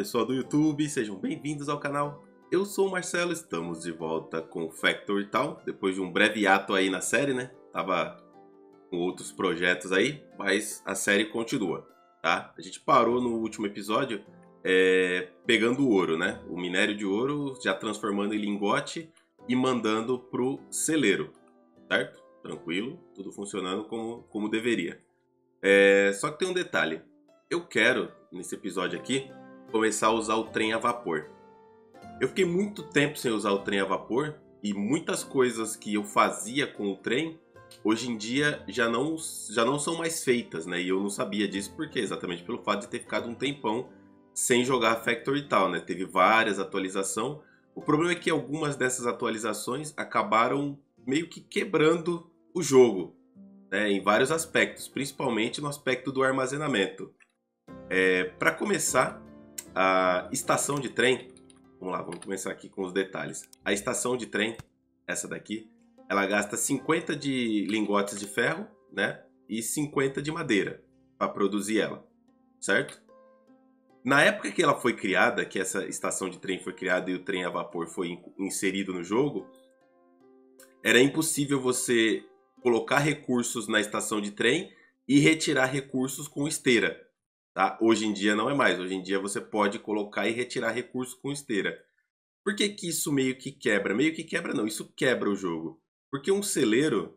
pessoal do YouTube, sejam bem-vindos ao canal. Eu sou o Marcelo, estamos de volta com Factory Town, depois de um breve ato aí na série, né? Tava com outros projetos aí, mas a série continua, tá? A gente parou no último episódio pegando o ouro, né? O minério de ouro, já transformando em lingote e mandando pro celeiro, certo? Tranquilo, tudo funcionando como deveria. Só que tem um detalhe. Eu quero, nesse episódio aqui, começar a usar o trem a vapor. Eu fiquei muito tempo sem usar o trem a vapor e muitas coisas que eu fazia com o trem, hoje em dia já não são mais feitas, né? E eu não sabia disso porque exatamente pelo fato de ter ficado um tempão sem jogar Factory Town, né? Teve várias atualizações. O problema é que algumas dessas atualizações acabaram meio que quebrando o jogo, né? Em vários aspectos, principalmente no aspecto do armazenamento. Para começar, a estação de trem, vamos lá, vamos começar aqui com os detalhes. A estação de trem, essa daqui, ela gasta 50 de lingotes de ferro, né, e 50 de madeira para produzir ela, certo? Na época que ela foi criada, que essa estação de trem foi criada e o trem a vapor foi inserido no jogo, era impossível você colocar recursos na estação de trem e retirar recursos com esteira. Tá? Hoje em dia não é mais. Hoje em dia você pode colocar e retirar recursos com esteira. Por que que isso meio que quebra? Meio que quebra não, isso quebra o jogo. Porque um celeiro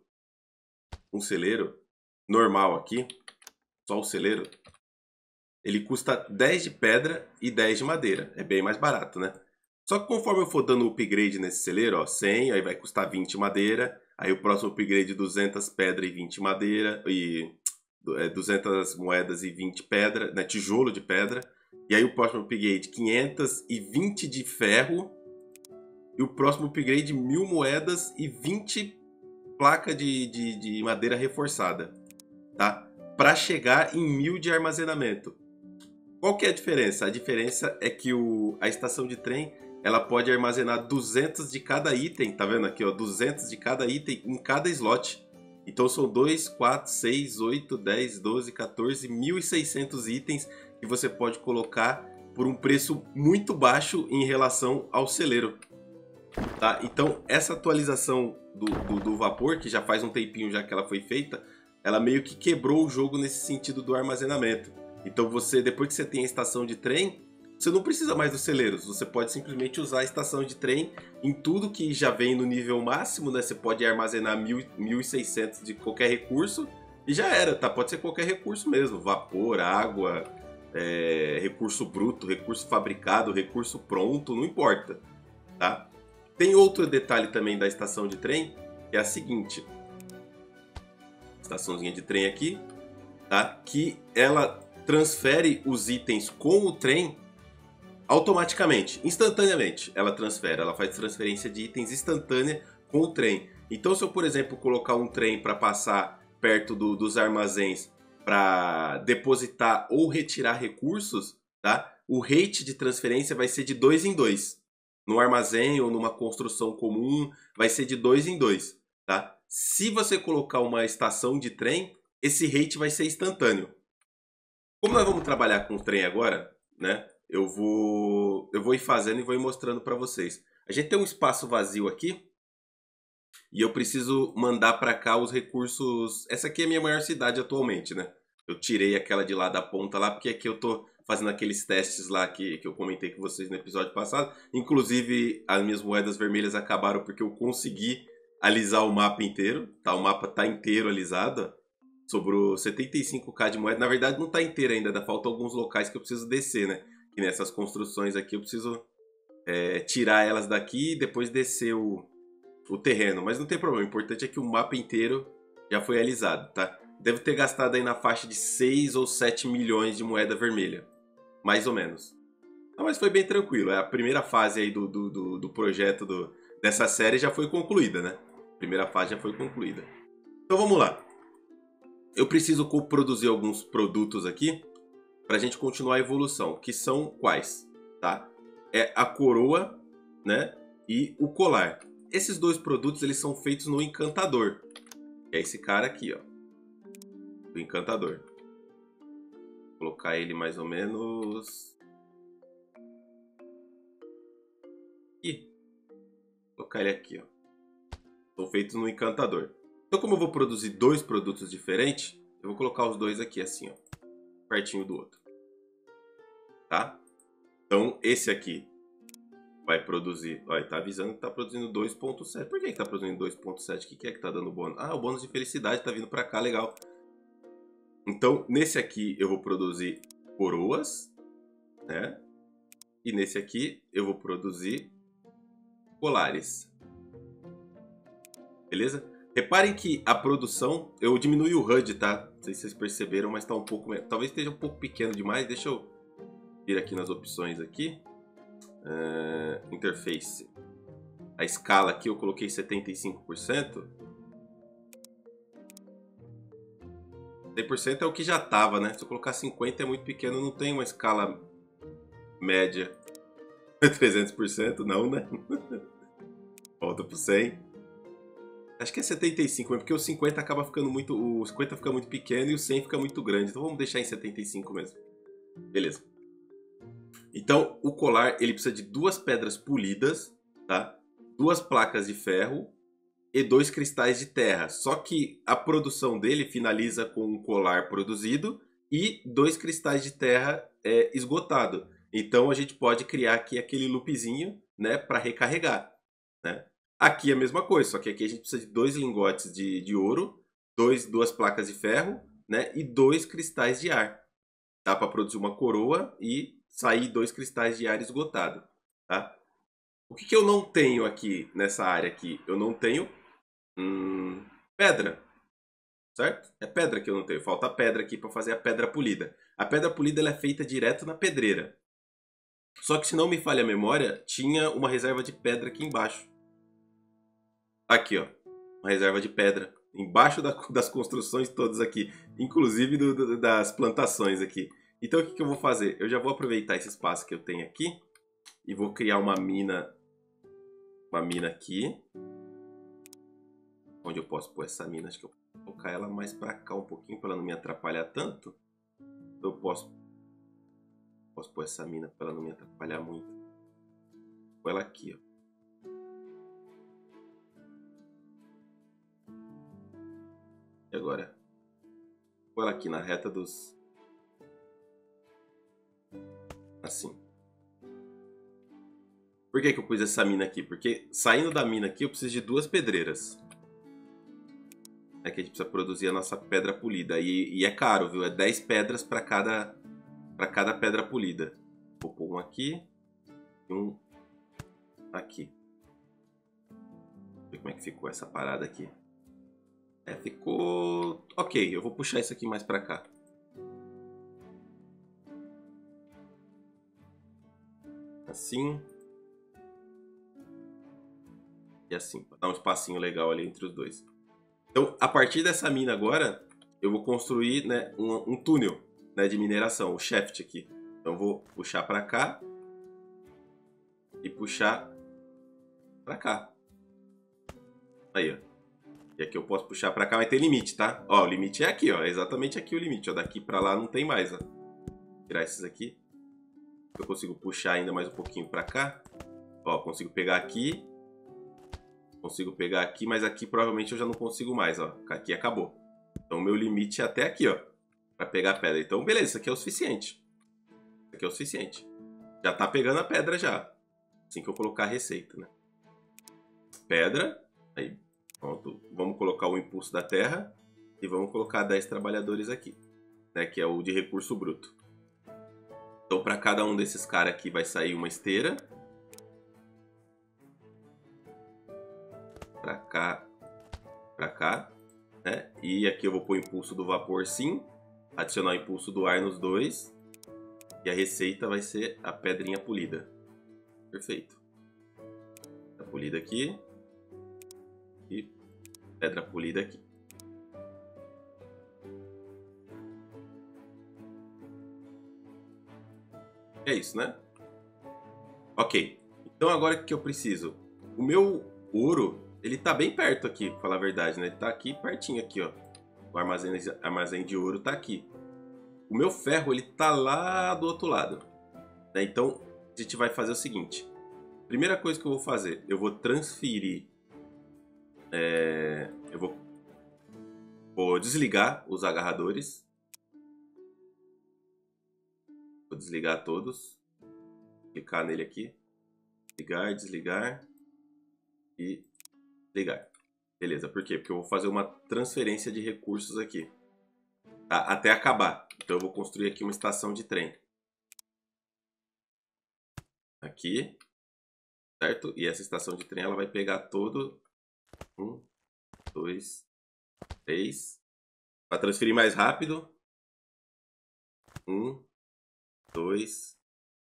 normal aqui, só o celeiro, ele custa 10 de pedra e 10 de madeira. É bem mais barato, né? Só que conforme eu for dando upgrade nesse celeiro, ó, 100, aí vai custar 20 madeira. Aí o próximo upgrade 200 pedra e 20 madeira. E 200 moedas e 20 pedra, né, tijolo de pedra. E aí o próximo upgrade 520 de ferro. E o próximo upgrade 1000 moedas e 20 placa de madeira reforçada, tá? Para chegar em 1000 de armazenamento. Qual que é a diferença? A diferença é que a estação de trem ela pode armazenar 200 de cada item, tá vendo aqui, ó, 200 de cada item em cada slot. Então são 2, 4, 6, 8, 10, 12, 14, 1.600 itens que você pode colocar por um preço muito baixo em relação ao celeiro. Tá? Então essa atualização do vapor, que já faz um tempinho já que ela foi feita, ela meio que quebrou o jogo nesse sentido do armazenamento. Então você, depois que você tem a estação de trem, você não precisa mais dos celeiros, você pode simplesmente usar a estação de trem em tudo que já vem no nível máximo, né? Você pode armazenar 1.600 de qualquer recurso e já era, tá? Pode ser qualquer recurso mesmo, vapor, água, recurso bruto, recurso fabricado, recurso pronto, não importa, tá? Tem outro detalhe também da estação de trem, que é a seguinte. Estaçãozinha de trem aqui, tá? Que ela transfere os itens com o trem automaticamente, instantaneamente. Ela transfere, ela faz transferência de itens instantânea com o trem. Então se eu, por exemplo, colocar um trem para passar perto dos armazéns para depositar ou retirar recursos, tá? O rate de transferência vai ser de 2 em 2. No armazém ou numa construção comum, vai ser de 2 em 2, tá? Se você colocar uma estação de trem, esse rate vai ser instantâneo. Como nós vamos trabalhar com o trem agora, né? Eu vou ir fazendo e vou ir mostrando para vocês. A gente tem um espaço vazio aqui e eu preciso mandar para cá os recursos. Essa aqui é a minha maior cidade atualmente, né? Eu tirei aquela de lá da ponta lá porque aqui eu tô fazendo aqueles testes lá que eu comentei com vocês no episódio passado. Inclusive as minhas moedas vermelhas acabaram porque eu consegui alisar o mapa inteiro, tá? O mapa tá inteiro alisado, ó. Sobrou 75k de moeda. Na verdade não tá inteiro ainda, ainda faltam alguns locais que eu preciso descer, né? E nessas construções aqui eu preciso tirar elas daqui e depois descer o terreno. Mas não tem problema, o importante é que o mapa inteiro já foi alisado, tá? Devo ter gastado aí na faixa de 6 ou 7 milhões de moeda vermelha. Mais ou menos. Não, mas foi bem tranquilo. A primeira fase aí do projeto dessa série já foi concluída, né? A primeira fase já foi concluída. Então vamos lá. Eu preciso produzir alguns produtos aqui para a gente continuar a evolução, que são quais, tá? É a coroa, né, e o colar. Esses dois produtos eles são feitos no encantador, que é esse cara aqui, ó, do encantador. Vou colocar ele mais ou menos colocar ele aqui, ó. São feitos no encantador. Então, como eu vou produzir dois produtos diferentes, eu vou colocar os dois aqui assim, ó, pertinho do outro. Tá? Então, esse aqui vai produzir... Olha, tá avisando que tá produzindo 2.7. Por que tá produzindo 2.7? O que é que tá dando bônus? Ah, o bônus de felicidade tá vindo pra cá, legal. Então, nesse aqui eu vou produzir coroas, né? E nesse aqui eu vou produzir colares. Beleza? Reparem que a produção... Eu diminui o HUD, tá? Não sei se vocês perceberam, mas tá um pouco... Talvez esteja um pouco pequeno demais. Deixa eu vir aqui nas opções aqui. Interface. A escala aqui eu coloquei 75%. 100% é o que já tava, né? Se eu colocar 50% é muito pequeno, não tem uma escala média. 300% não, né? Volta pro 100. Acho que é 75, porque o 50 acaba ficando muito... O 50 fica muito pequeno e o 100 fica muito grande. Então vamos deixar em 75 mesmo. Beleza. Então o colar ele precisa de 2 pedras polidas, tá? 2 placas de ferro e 2 cristais de terra. Só que a produção dele finaliza com um colar produzido e 2 cristais de terra esgotado. Então a gente pode criar aqui aquele loopzinho, né, para recarregar, né? Aqui é a mesma coisa, só que aqui a gente precisa de 2 lingotes de ouro, 2 placas de ferro, né, e 2 cristais de ar. Dá para produzir uma coroa e sair 2 cristais de ar esgotado, tá? O que eu não tenho aqui nessa área aqui? Eu não tenho pedra, certo? É pedra que eu não tenho. Falta pedra aqui para fazer a pedra polida. A pedra polida ela é feita direto na pedreira. Só que se não me falha a memória, tinha uma reserva de pedra aqui embaixo. Aqui, ó. Uma reserva de pedra. Embaixo das construções todas aqui. Inclusive das plantações aqui. Então o que eu vou fazer? Eu já vou aproveitar esse espaço que eu tenho aqui. E vou criar uma mina. Uma mina aqui. Onde eu posso pôr essa mina? Acho que eu vou colocar ela mais pra cá um pouquinho. Pra ela não me atrapalhar tanto. Então eu posso pôr essa mina pra ela não me atrapalhar muito. Vou pôr ela aqui, ó. E agora? Vou ela aqui na reta dos... Assim. Por que eu pus essa mina aqui? Porque saindo da mina aqui eu preciso de 2 pedreiras. É que a gente precisa produzir a nossa pedra polida. E é caro, viu? É 10 pedras para cada pedra polida. Vou pôr um aqui e um aqui. Deixa eu ver como é que ficou essa parada aqui. Ficou... Ok, eu vou puxar isso aqui mais para cá. Assim. E assim, para dar um espacinho legal ali entre os dois. Então, a partir dessa mina agora, eu vou construir, né, um túnel, né, de mineração, o shaft aqui. Então, eu vou puxar para cá e puxar para cá. Aí, ó. E aqui eu posso puxar para cá, mas tem limite, tá? Ó, o limite é aqui, ó. É exatamente aqui o limite, ó. Daqui para lá não tem mais, ó. Vou tirar esses aqui. Eu consigo puxar ainda mais um pouquinho para cá. Ó, consigo pegar aqui. Consigo pegar aqui, mas aqui provavelmente eu já não consigo mais, ó. Aqui acabou. Então o meu limite é até aqui, ó. Pra pegar a pedra. Então beleza, isso aqui é o suficiente. Isso aqui é o suficiente. Já tá pegando a pedra já. Assim que eu colocar a receita, né? Pedra. Aí, pronto. Vamos colocar o impulso da terra. E vamos colocar 10 trabalhadores aqui. Né? Que é o de recurso bruto. Então para cada um desses caras aqui vai sair uma esteira. Pra cá, né? E aqui eu vou pôr o impulso do vapor sim, adicionar o impulso do ar nos dois, e a receita vai ser a pedrinha polida. Perfeito. Pedra polida aqui e pedra polida aqui. É isso, né? Ok. Então agora o que eu preciso? O meu ouro... Ele tá bem perto aqui, pra falar a verdade, né? Ele tá aqui pertinho aqui, ó. O armazém de ouro tá aqui. O meu ferro, ele tá lá do outro lado. Né? Então, a gente vai fazer o seguinte. Primeira coisa que eu vou fazer, eu vou transferir... eu vou desligar os agarradores. Vou desligar todos. Clicar nele aqui. Ligar, desligar. E ligar. Beleza, por quê? Porque eu vou fazer uma transferência de recursos aqui. Tá? Até acabar. Então eu vou construir aqui uma estação de trem. Aqui. Certo? E essa estação de trem ela vai pegar todo... 1, 2, 3. Para transferir mais rápido. 1, 2,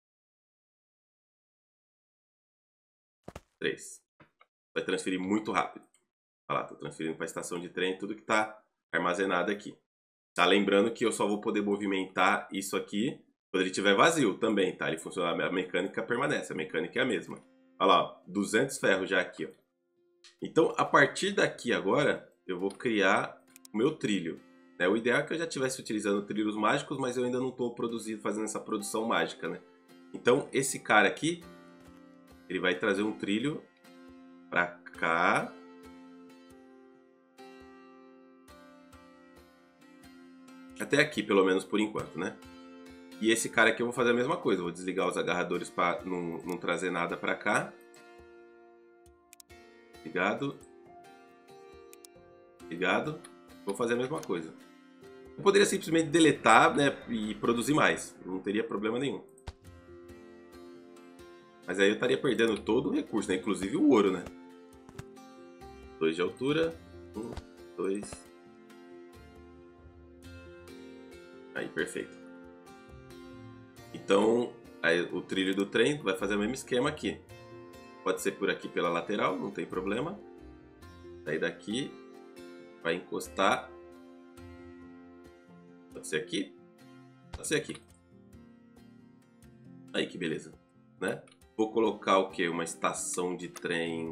3. Vai transferir muito rápido. Olha lá, tô transferindo para a estação de trem tudo que está armazenado aqui. Tá lembrando que eu só vou poder movimentar isso aqui quando ele estiver vazio também, tá? Ele funciona, a mecânica permanece, a mecânica é a mesma. Olha lá, ó, 200 ferros já aqui, ó. Então, a partir daqui agora, eu vou criar o meu trilho. Né? O ideal é que eu já estivesse utilizando trilhos mágicos, mas eu ainda não estou fazendo essa produção mágica, né? Então, esse cara aqui, ele vai trazer um trilho para cá. Até aqui, pelo menos por enquanto, né? E esse cara aqui eu vou fazer a mesma coisa. Vou desligar os agarradores para não trazer nada para cá. Ligado. Ligado. Vou fazer a mesma coisa. Eu poderia simplesmente deletar, né, e produzir mais. Não teria problema nenhum. Mas aí eu estaria perdendo todo o recurso, né? Inclusive o ouro, né? 2 de altura. 1, 2. Aí, perfeito. Então, aí, o trilho do trem vai fazer o mesmo esquema aqui. Pode ser por aqui pela lateral, não tem problema. Daí daqui, vai encostar. Pode ser aqui. Pode ser aqui. Aí, que beleza, né? Vou colocar o quê? Uma estação de trem...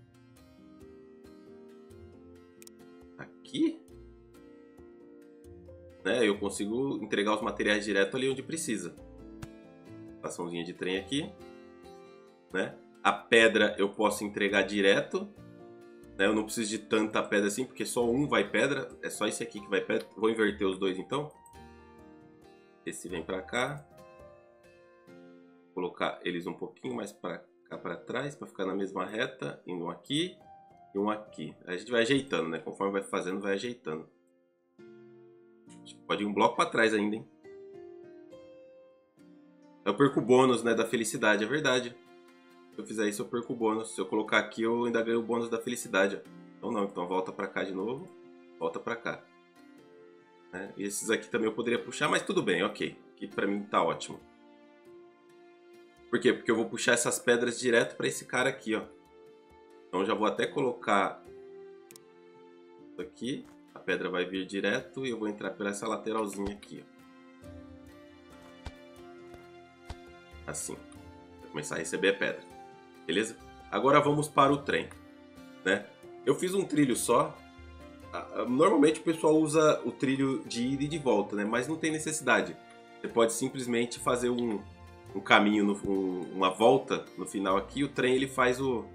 aqui. Né? Eu consigo entregar os materiais direto ali onde precisa. Estaçãozinha de trem aqui. Né? A pedra eu posso entregar direto. Né? Eu não preciso de tanta pedra assim, porque só um vai pedra. É só esse aqui que vai pedra. Vou inverter os dois então. Esse vem pra cá. Vou colocar eles um pouquinho mais pra cá pra trás, pra ficar na mesma reta. Um aqui e um aqui. A gente vai ajeitando, né? Conforme vai fazendo, vai ajeitando. Pode ir um bloco pra trás ainda, hein? Eu perco o bônus, né, da felicidade, é verdade. Se eu fizer isso, eu perco o bônus. Se eu colocar aqui, eu ainda ganho o bônus da felicidade. Ó. Então não, então volta pra cá de novo. Volta pra cá. Né? E esses aqui também eu poderia puxar, mas tudo bem, ok. Aqui pra mim tá ótimo. Por quê? Porque eu vou puxar essas pedras direto pra esse cara aqui, ó. Então já vou até colocar isso aqui. A pedra vai vir direto e eu vou entrar por essa lateralzinha aqui, ó. Assim. Vou começar a receber a pedra. Beleza? Agora vamos para o trem. Né? Eu fiz um trilho só. Normalmente o pessoal usa o trilho de ida e de volta, né? Mas não tem necessidade. Você pode simplesmente fazer um caminho, uma volta no final aqui. O trem ele faz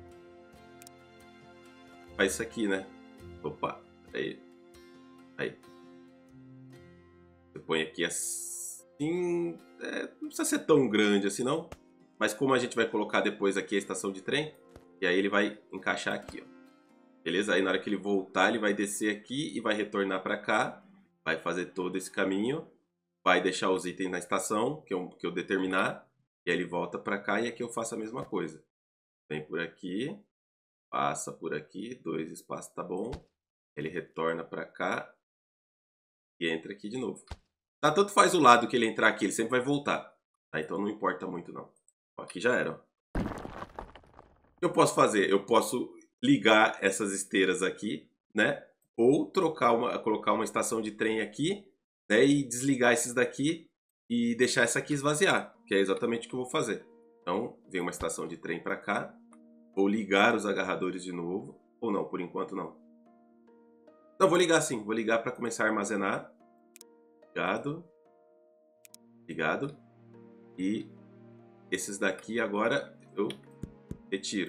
faz isso aqui, né? Opa, aí. Aí. Você põe aqui assim. Não precisa ser tão grande assim, não. Mas como a gente vai colocar depois aqui a estação de trem, e aí ele vai encaixar aqui, ó. Beleza? Aí na hora que ele voltar, ele vai descer aqui e vai retornar para cá. Vai fazer todo esse caminho. Vai deixar os itens na estação, que eu determinar. E aí ele volta para cá e aqui eu faço a mesma coisa. Vem por aqui. Passa por aqui. 2 espaços, tá bom. Ele retorna para cá. E entra aqui de novo. Tá, tanto faz o lado que ele entrar aqui, ele sempre vai voltar. Tá? Então não importa muito não. Ó, aqui já era, ó. O que eu posso fazer? Eu posso ligar essas esteiras aqui, né? Ou colocar uma estação de trem aqui, né? E desligar esses daqui e deixar essa aqui esvaziar, que é exatamente o que eu vou fazer. Então, vem uma estação de trem para cá, vou ligar os agarradores de novo, ou não, por enquanto não. Não, vou ligar sim, vou ligar para começar a armazenar. Ligado. Ligado. E esses daqui agora eu retiro.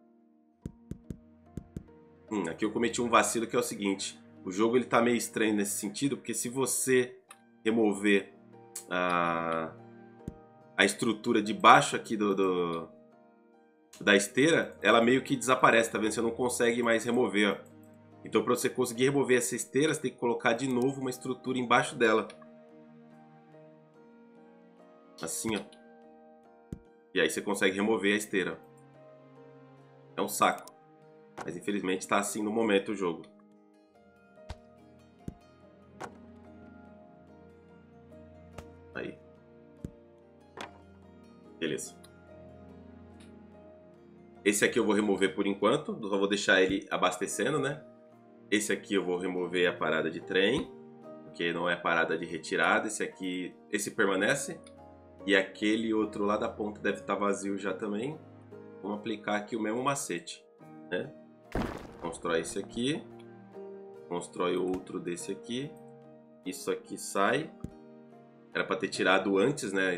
Aqui eu cometi um vacilo que é o seguinte. O jogo ele tá meio estranho nesse sentido, porque se você remover a estrutura de baixo aqui da esteira, ela meio que desaparece, tá vendo? Você não consegue mais remover, ó. Então, para você conseguir remover essa esteira, você tem que colocar de novo uma estrutura embaixo dela. Assim, ó. E aí você consegue remover a esteira. É um saco. Mas infelizmente tá assim no momento o jogo. Aí. Beleza. Esse aqui eu vou remover por enquanto. Só vou deixar ele abastecendo, né? Esse aqui eu vou remover a parada de trem, porque não é parada de retirada. Esse aqui, esse permanece. E aquele outro lá da ponta deve estar vazio já também. Vamos aplicar aqui o mesmo macete, né? Constrói esse aqui. Constrói outro desse aqui. Isso aqui sai. Era para ter tirado antes, né?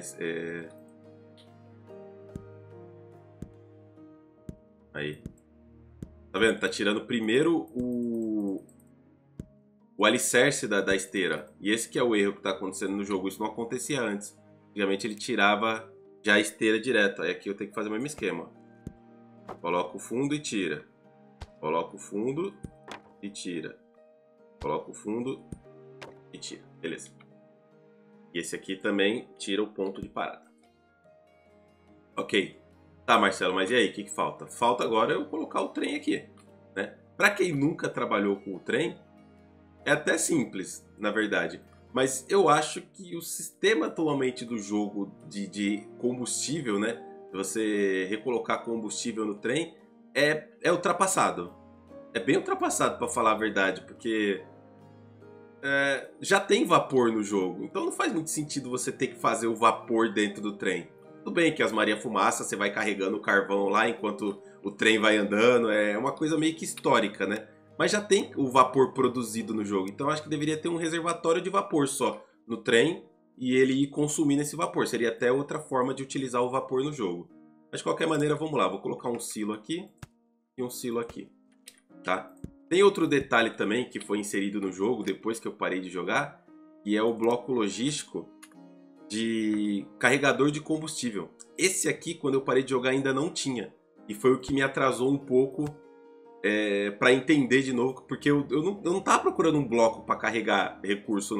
Aí. Tá vendo? Tá tirando primeiro o alicerce da esteira. E esse que é o erro que tá acontecendo no jogo. Isso não acontecia antes. Antigamente ele tirava já a esteira direto. Aí aqui eu tenho que fazer o mesmo esquema. Coloca o fundo e tira. Coloca o fundo e tira. Coloca o fundo e tira. Beleza. E esse aqui também tira o ponto de parada. Ok. Tá, Marcelo, mas e aí? O que falta? Falta agora eu colocar o trem aqui, né? Pra quem nunca trabalhou com o trem, é até simples, na verdade. Mas eu acho que o sistema atualmente do jogo de combustível, né? Você recolocar combustível no trem é ultrapassado. É bem ultrapassado, pra falar a verdade, porque já tem vapor no jogo. Então não faz muito sentido você ter que fazer o vapor dentro do trem. Tudo bem que as Maria Fumaça você vai carregando o carvão lá enquanto o trem vai andando. É uma coisa meio que histórica, né? Mas já tem o vapor produzido no jogo. Então acho que deveria ter um reservatório de vapor só no trem e ele ir consumindo esse vapor. Seria até outra forma de utilizar o vapor no jogo. Mas de qualquer maneira, vamos lá. Vou colocar um silo aqui e um silo aqui, tá? Tem outro detalhe também que foi inserido no jogo depois que eu parei de jogar, e é o bloco logístico de carregador de combustível. Esse aqui, quando eu parei de jogar, ainda não tinha. E foi o que me atrasou um pouco para entender de novo, porque eu não tava procurando um bloco para carregar recurso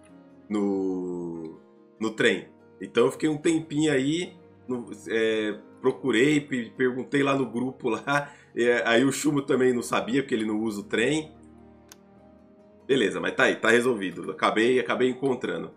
no trem. Então eu fiquei um tempinho aí, procurei, perguntei lá no grupo lá, aí o Chumo também não sabia, porque ele não usa o trem. Beleza, mas tá aí, tá resolvido. Acabei encontrando.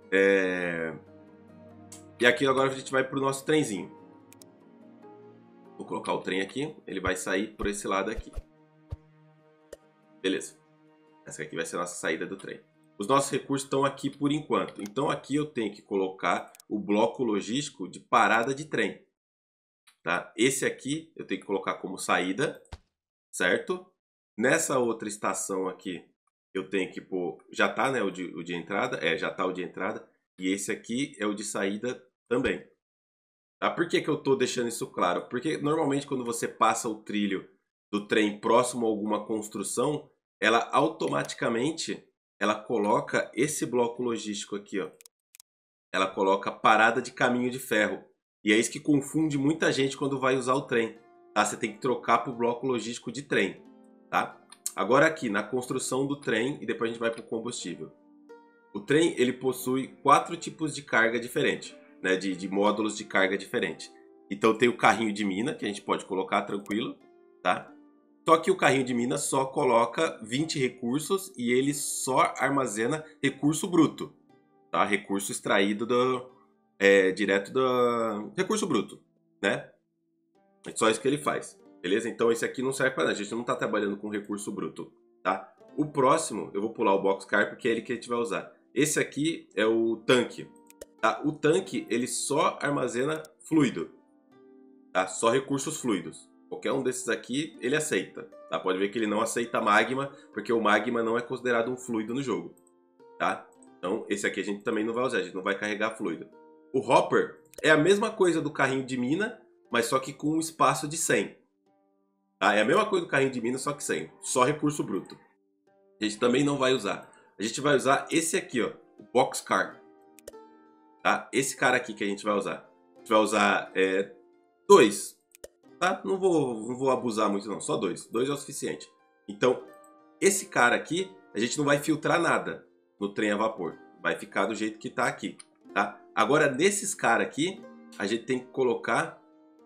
E aqui agora a gente vai pro nosso trenzinho. Vou colocar o trem aqui, ele vai sair por esse lado aqui. Beleza. Essa aqui vai ser a nossa saída do trem. Os nossos recursos estão aqui por enquanto. Então aqui eu tenho que colocar o bloco logístico de parada de trem. Tá? Esse aqui eu tenho que colocar como saída, certo? Nessa outra estação aqui eu tenho que pôr... Já tá, né, o de entrada? Já tá o de entrada. E esse aqui é o de saída também. Tá? Por que eu tô deixando isso claro? Porque normalmente quando você passa o trilho do trem próximo a alguma construção, ela automaticamente coloca esse bloco logístico aqui, ó. Ela coloca parada de caminho de ferro. E é isso que confunde muita gente quando vai usar o trem. Tá? Você tem que trocar para o bloco logístico de trem. Tá? Agora aqui, na construção do trem, e depois a gente vai para o combustível. O trem ele possui 4 tipos de carga diferentes, né? de módulos de carga diferentes. Então tem o carrinho de mina, que a gente pode colocar tranquilo. Tá? Só que o carrinho de mina só coloca 20 recursos e ele só armazena recurso bruto. Tá? Recurso extraído direto do recurso bruto, né? É só isso que ele faz, beleza? Então esse aqui não serve para nada, a gente não está trabalhando com recurso bruto, tá? O próximo, eu vou pular o boxcar porque é ele que a gente vai usar. Esse aqui é o tanque, tá? O tanque, ele só armazena fluido, tá? Só recursos fluidos. Qualquer um desses aqui, ele aceita, tá? Pode ver que ele não aceita magma, porque o magma não é considerado um fluido no jogo, tá? Então, esse aqui a gente também não vai usar, a gente não vai carregar fluido. O hopper é a mesma coisa do carrinho de mina, mas só que com um espaço de 100. Tá? É a mesma coisa do carrinho de mina, só que 100. Só recurso bruto. A gente também não vai usar. A gente vai usar esse aqui, ó, o Boxcar. Tá? Esse cara aqui que a gente vai usar. A gente vai usar 2. Tá? Não vou abusar muito não, só 2. 2 é o suficiente. Então, esse cara aqui, a gente não vai filtrar nada no trem a vapor. Vai ficar do jeito que tá aqui. Tá? Agora, nesses caras aqui, a gente tem que colocar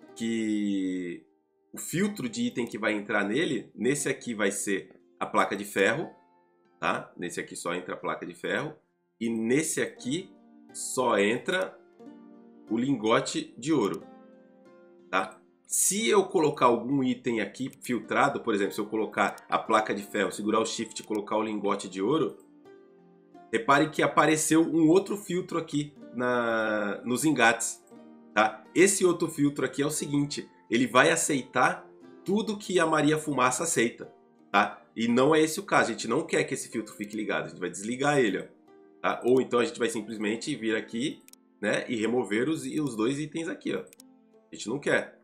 que o filtro de item que vai entrar nele, nesse aqui vai ser a placa de ferro. Tá? Nesse aqui só entra a placa de ferro. E nesse aqui só entra o lingote de ouro. Tá? Se eu colocar algum item aqui filtrado, por exemplo, se eu colocar a placa de ferro, segurar o shift e colocar o lingote de ouro, repare que apareceu um outro filtro aqui nos engates. Tá? Esse outro filtro aqui é o seguinte, ele vai aceitar tudo que a Maria Fumaça aceita. Tá? E não é esse o caso, a gente não quer que esse filtro fique ligado, a gente vai desligar ele. Ó, tá? Ou então a gente vai simplesmente vir aqui, né, e remover os dois itens aqui. Ó. A gente não quer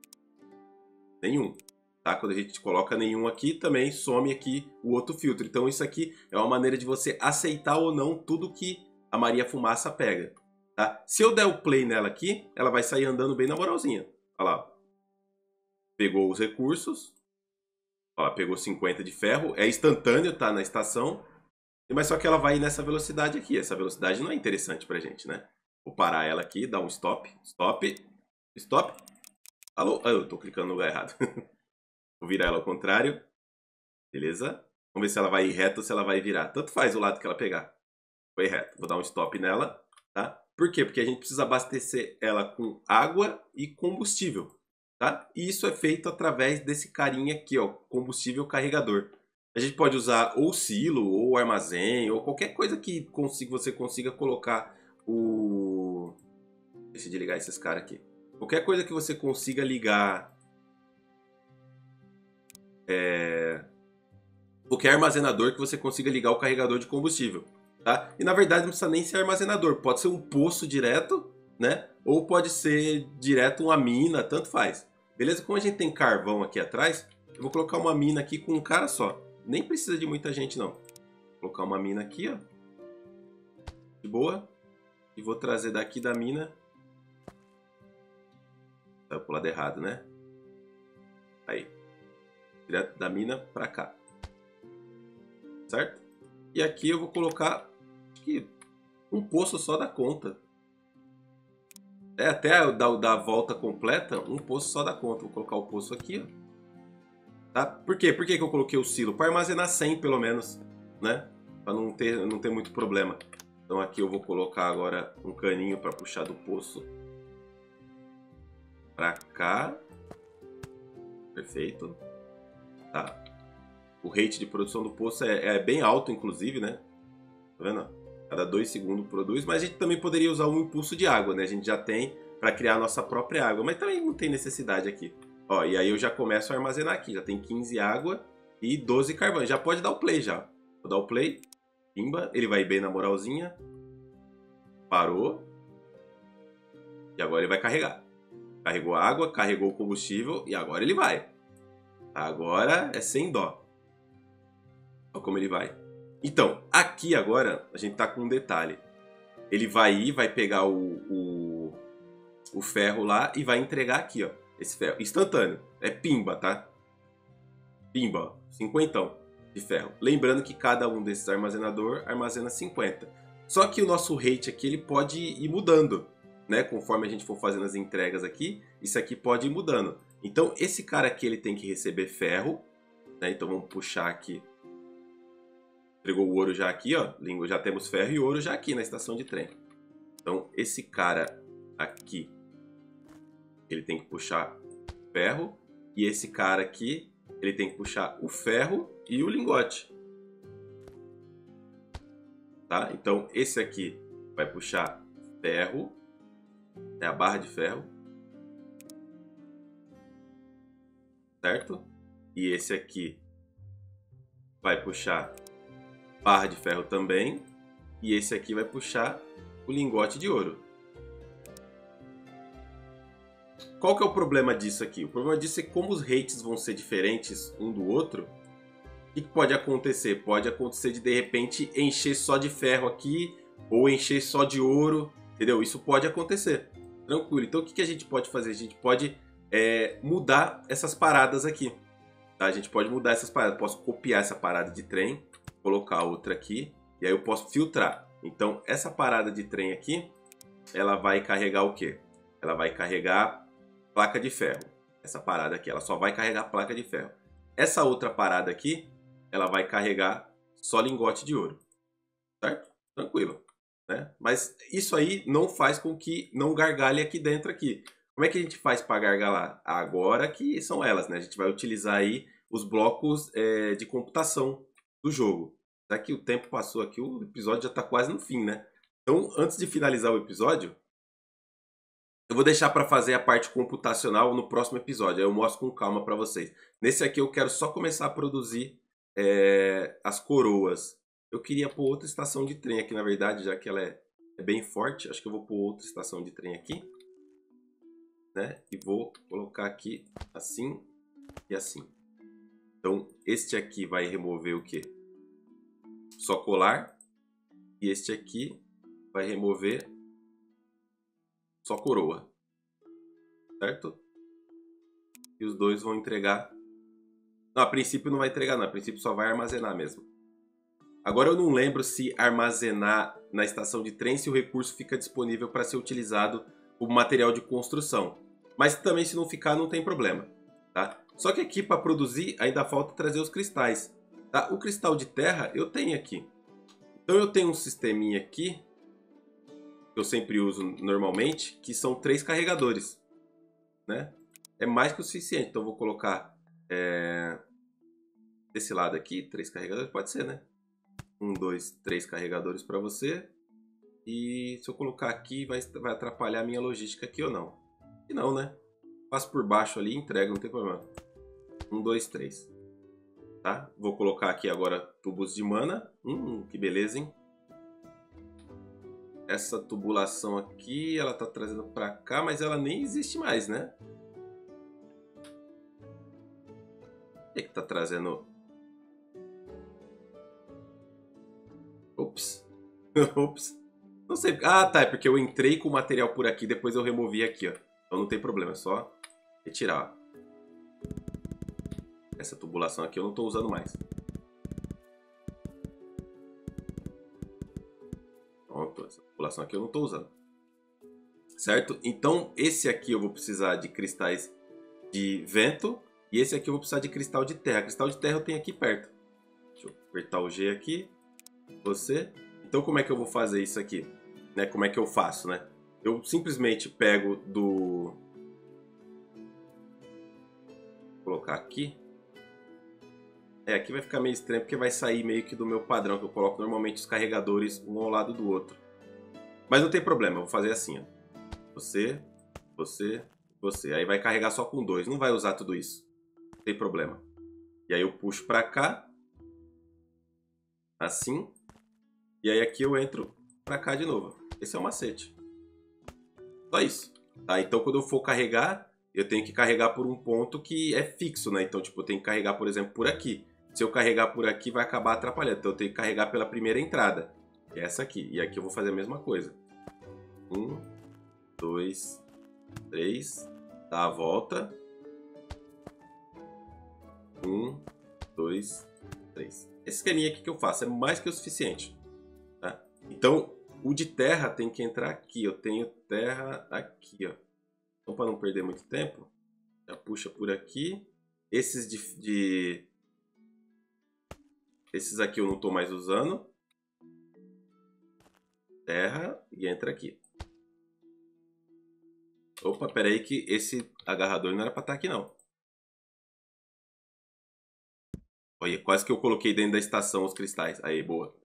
nenhum. Tá? Quando a gente coloca nenhum aqui, também some aqui o outro filtro. Então isso aqui é uma maneira de você aceitar ou não tudo que a Maria Fumaça pega. Tá? Se eu der o play nela aqui, ela vai sair andando bem na moralzinha. Olha lá. Pegou os recursos. Ó, pegou 50 de ferro. É instantâneo, tá? Na estação. Mas só que ela vai nessa velocidade aqui. Essa velocidade não é interessante pra gente, né? Vou parar ela aqui, dar um stop. Stop. Stop. Alô? Ah, eu tô clicando no lugar errado. Vou virar ela ao contrário. Beleza? Vamos ver se ela vai ir reta ou se ela vai virar. Tanto faz o lado que ela pegar. Foi reto. Vou dar um stop nela. Tá? Por quê? Porque a gente precisa abastecer ela com água e combustível. Tá? E isso é feito através desse carinha aqui, ó, combustível carregador. A gente pode usar ou silo, ou armazém, ou qualquer coisa que você consiga colocar o... Deixa eu ligar esses caras aqui. Qualquer coisa que você consiga ligar... Qualquer armazenador que você consiga ligar o carregador de combustível. Tá? E na verdade não precisa nem ser armazenador. Pode ser um poço direto, né? Ou pode ser direto uma mina, tanto faz. Beleza? Como a gente tem carvão aqui atrás, eu vou colocar uma mina aqui com um cara só. Nem precisa de muita gente, não. Vou colocar uma mina aqui, ó. De boa. E vou trazer daqui da mina. Saiu pro lado errado, né? Aí. Direto da mina pra cá. Certo? E aqui eu vou colocar, acho que um poço só da conta. Até dar a volta completa, um poço só da conta. Vou colocar o poço aqui, ó. Tá? Por quê? Por que eu coloquei o silo? Para armazenar 100 pelo menos, né? Para não ter muito problema. Então aqui eu vou colocar agora um caninho para puxar do poço para cá. Perfeito. Tá. O rate de produção do poço é bem alto, inclusive, né? Tá vendo? Cada 2 segundos produz, mas a gente também poderia usar um impulso de água, né? A gente já tem para criar a nossa própria água, mas também não tem necessidade aqui. Ó, e aí eu já começo a armazenar aqui, já tem 15 água e 12 carvão. Já pode dar o play já. Vou dar o play, pimba, ele vai bem na moralzinha. Parou. E agora ele vai carregar. Carregou a água, carregou o combustível e agora ele vai. Agora é sem dó. Olha como ele vai. Então, aqui agora a gente tá com um detalhe. Ele vai ir, vai pegar o ferro lá e vai entregar aqui, ó. Esse ferro. Instantâneo. É pimba, tá? Pimba, ó. 50 de ferro. Lembrando que cada um desses armazenador armazena 50. Só que o nosso rate aqui, ele pode ir mudando, né? Conforme a gente for fazendo as entregas aqui, isso aqui pode ir mudando. Então, esse cara aqui, ele tem que receber ferro, né? Então, vamos puxar aqui. Entregou o ouro já aqui, ó. Já temos ferro e ouro já aqui na estação de trem. Então, esse cara aqui, ele tem que puxar ferro. E esse cara aqui, ele tem que puxar o ferro e o lingote. Tá? Então, esse aqui vai puxar ferro. É a barra de ferro. Certo? E esse aqui vai puxar barra de ferro também. E esse aqui vai puxar o lingote de ouro. qual que é o problema disso aqui? O problema disso é que como os rates vão ser diferentes um do outro, o que pode acontecer? Pode acontecer de repente encher só de ferro aqui ou encher só de ouro, entendeu? Isso pode acontecer, tranquilo. Então o que a gente pode fazer? A gente pode mudar essas paradas aqui. Tá? A gente pode mudar essas paradas. Posso copiar essa parada de trem, colocar outra aqui e aí eu posso filtrar. Então essa parada de trem aqui, ela vai carregar o quê? Ela vai carregar placa de ferro. Essa parada aqui, ela só vai carregar placa de ferro. Essa outra parada aqui, ela vai carregar só lingote de ouro. Certo? Tranquilo. Né? Mas isso aí não faz com que não gargalhe aqui dentro aqui. Como é que a gente faz para gargalar? Agora que são elas, né? A gente vai utilizar aí os blocos de computação do jogo. Já que o tempo passou aqui, o episódio já está quase no fim, né? Então, antes de finalizar o episódio, eu vou deixar para fazer a parte computacional no próximo episódio. Aí eu mostro com calma para vocês. Nesse aqui eu quero só começar a produzir as coroas. Eu queria pôr outra estação de trem aqui, na verdade, já que ela é bem forte. Acho que eu vou pôr outra estação de trem aqui. Né? E vou colocar aqui assim e assim. Então, este aqui vai remover o quê? Só colar. E este aqui vai remover só coroa. Certo? E os dois vão entregar. Não, a princípio não vai entregar, não. A princípio só vai armazenar mesmo. Agora eu não lembro se armazenar na estação de trem, se o recurso fica disponível para ser utilizado como material de construção. Mas também se não ficar, não tem problema. Tá? Só que aqui para produzir ainda falta trazer os cristais. Tá? O cristal de terra eu tenho aqui. Então eu tenho um sisteminha aqui, que eu sempre uso normalmente, que são 3 carregadores. Né? É mais que o suficiente. Então eu vou colocar desse lado aqui, 3 carregadores, pode ser, né? 1, 2, 3 carregadores para você. E se eu colocar aqui, vai atrapalhar a minha logística aqui ou não? E não, né? Passo por baixo ali e entrego, não tem problema. 1, 2, 3. Tá? Vou colocar aqui agora tubos de mana. Que beleza, hein? Essa tubulação aqui, ela tá trazendo para cá, mas ela nem existe mais, né? O que tá trazendo? Ops. Ops. Não sei. Ah, tá. É porque eu entrei com o material por aqui, depois eu removi aqui, ó. Então não tem problema, é só retirar. Ó. Essa tubulação aqui eu não tô usando mais. Pronto, essa tubulação aqui eu não tô usando. Certo? Então esse aqui eu vou precisar de cristais de vento. E esse aqui eu vou precisar de cristal de terra. Cristal de terra eu tenho aqui perto. Deixa eu apertar o G aqui. Você. Então como é que eu vou fazer isso aqui? Né? Como é que eu faço, né? Eu simplesmente pego do... Vou colocar aqui. Aqui vai ficar meio estranho porque vai sair meio que do meu padrão, que eu coloco normalmente os carregadores um ao lado do outro. Mas não tem problema, eu vou fazer assim, ó. Você, você, você. Aí vai carregar só com 2, não vai usar tudo isso. Não tem problema. E aí eu puxo pra cá. Assim. E aí aqui eu entro pra cá de novo. Esse é o macete. Só isso. Tá? Então quando eu for carregar, eu tenho que carregar por um ponto que é fixo, né? Então tipo, eu tenho que carregar, por exemplo, por aqui. Se eu carregar por aqui, vai acabar atrapalhando. Então eu tenho que carregar pela primeira entrada. Que é essa aqui. E aqui eu vou fazer a mesma coisa. 1, 2, 3. Dá a volta. 1, 2, 3. Esse esqueminha aqui que eu faço é mais que o suficiente. Tá? Então, o de terra tem que entrar aqui. Eu tenho terra aqui, ó. Então, para não perder muito tempo, já puxa por aqui. Esses Esses aqui eu não estou mais usando. Terra e entra aqui. Opa, pera aí que esse agarrador não era para estar aqui não. Olha, quase que eu coloquei dentro da estação os cristais. Aí, boa.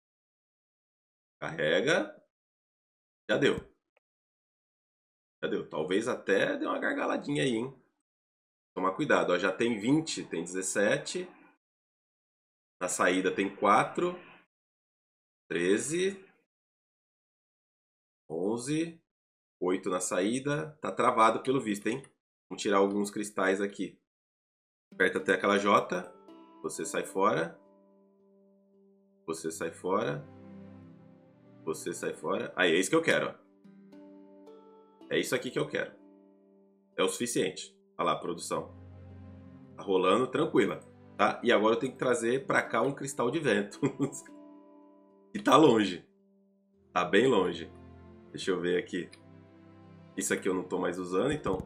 Carrega. Já deu. Já deu. Talvez até dê uma gargaladinha aí, hein? Tomar cuidado. Ó, já tem 20, tem 17. Na saída tem 4. 13. 11. 8 na saída. Tá travado pelo visto, hein? Vamos tirar alguns cristais aqui. Aperta até aquela J. Você sai fora. Você sai fora. Você sai fora. Aí, é isso que eu quero, ó. É isso aqui que eu quero. É o suficiente. Olha lá, produção. Tá rolando tranquila, tá? E agora eu tenho que trazer pra cá um cristal de vento. E tá longe. Tá bem longe. Deixa eu ver aqui. Isso aqui eu não tô mais usando, então...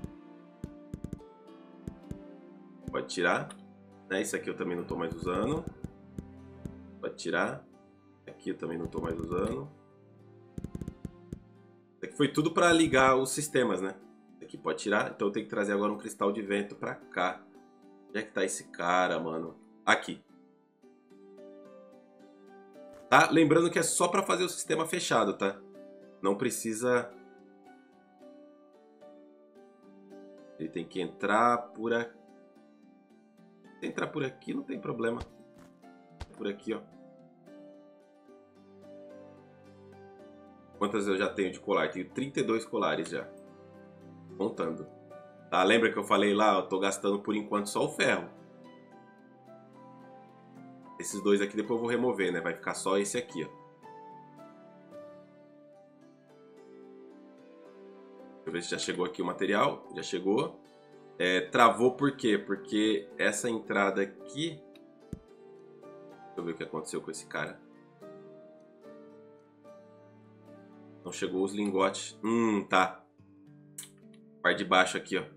Pode tirar. Né? Isso aqui eu também não tô mais usando. Pode tirar. Aqui eu também não tô mais usando. Isso aqui foi tudo para ligar os sistemas, né? Isso aqui pode tirar. Então eu tenho que trazer agora um cristal de vento para cá. Onde é que tá esse cara, mano? Aqui. Tá? Lembrando que é só para fazer o sistema fechado, tá? Não precisa... Ele tem que entrar por aqui. Se entrar por aqui, não tem problema. Por aqui, ó. Quantas eu já tenho de colar? Tenho 32 colares já. Contando. Tá? Lembra que eu falei lá? Eu tô gastando por enquanto só o ferro. Esses dois aqui depois eu vou remover, né? Vai ficar só esse aqui, ó. Deixa eu ver se já chegou aqui o material. Já chegou. Travou por quê? Porque essa entrada aqui... Deixa eu ver o que aconteceu com esse cara. Não chegou os lingotes. Tá. Parte de baixo aqui, ó.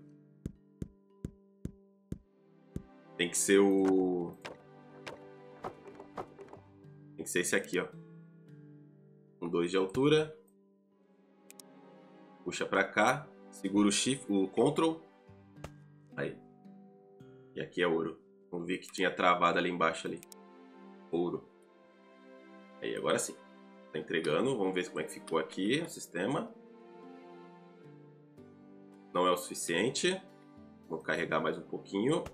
Tem que ser o... Tem que ser esse aqui, ó. Com 2 de altura. Puxa pra cá. Segura o Shift, o Ctrl. Aí. E aqui é ouro. Vamos ver que tinha travado ali embaixo ali. Ouro. Aí, agora sim. Tá entregando. Vamos ver como é que ficou aqui o sistema. Não é o suficiente. Vou carregar mais um pouquinho.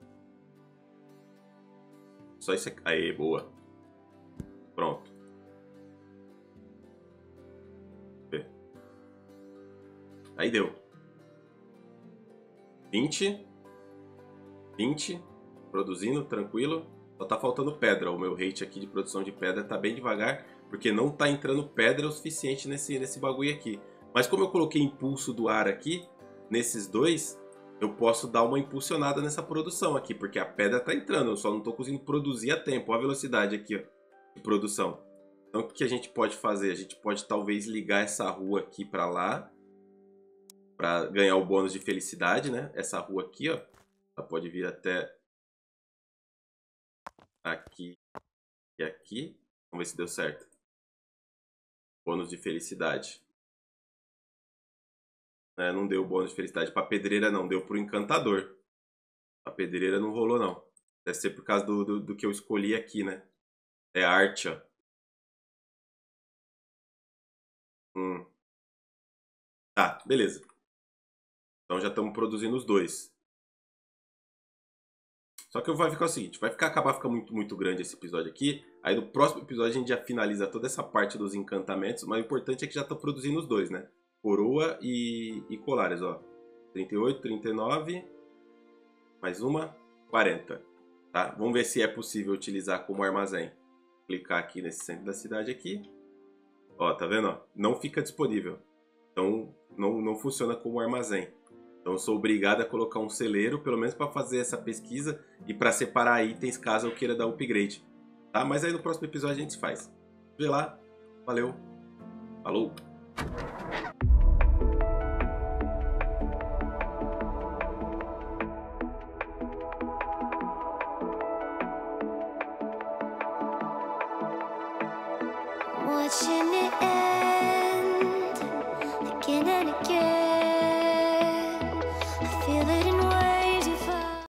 Só isso aqui. Aí, boa. Pronto. Aí deu. 20. 20. Produzindo, tranquilo. Só tá faltando pedra. O meu rate aqui de produção de pedra tá bem devagar. Porque não tá entrando pedra o suficiente nesse bagulho aqui. Mas como eu coloquei impulso do ar aqui, nesses dois, eu posso dar uma impulsionada nessa produção aqui. Porque a pedra tá entrando. Eu só não tô conseguindo produzir a tempo. Olha a velocidade aqui, ó, de produção. Então o que a gente pode fazer? A gente pode talvez ligar essa rua aqui pra lá. Para ganhar o bônus de felicidade, né? Essa rua aqui, ó, ela pode vir até aqui e aqui. Vamos ver se deu certo. Bônus de felicidade. Não deu bônus de felicidade para pedreira, não. Deu pro encantador. A pedreira não rolou, não. Deve ser por causa do que eu escolhi aqui, né? É arte, ó. Tá, beleza. Então já estamos produzindo os dois. Só que vai ficar o seguinte, vai acabar ficando muito grande esse episódio aqui. Aí no próximo episódio a gente já finaliza toda essa parte dos encantamentos. Mas o importante é que já estão produzindo os dois, né? Coroa e colares, ó. 38, 39. Mais uma, 40. Tá? Vamos ver se é possível utilizar como armazém. Clicar aqui nesse centro da cidade aqui. Ó, tá vendo? Ó? Não fica disponível. Então não funciona como armazém. Então eu sou obrigado a colocar um celeiro, pelo menos para fazer essa pesquisa e para separar itens caso eu queira dar upgrade. Tá? Mas aí no próximo episódio a gente faz. Vê lá. Valeu. Falou. Watching it end.